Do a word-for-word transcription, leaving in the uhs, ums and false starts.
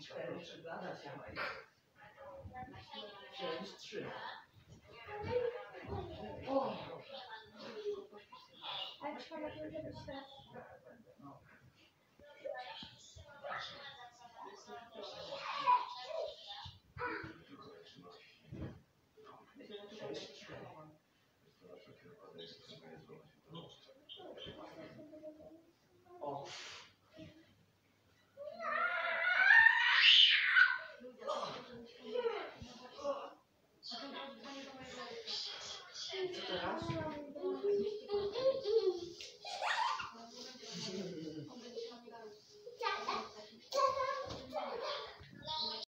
cztery, zgadza się. pięć, trzy. O! Ale już mam nadzieję, że być teraz